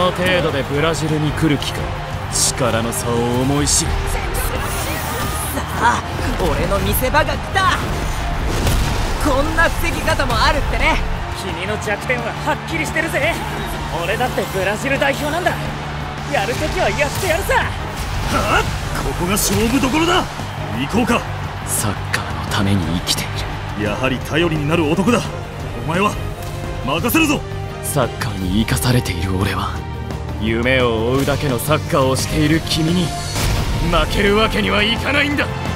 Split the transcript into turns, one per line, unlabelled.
の程度でブラジルに来る気か。力の差を思い知る。
さあ、俺の見せ場が来た。こんな防ぎ方もあるってね。
君の弱点ははっきりしてるぜ。俺だってブラジル代表なんだ。やるときはやってやるさ。
はあ、ここが勝負どころだ。行こうか。
サッカーのために生きている。
やはり頼りになる男だ。お前は任せるぞ。
サッカーに生かされている俺は、夢を追うだけのサッカーをしている君に負けるわけにはいかないんだ。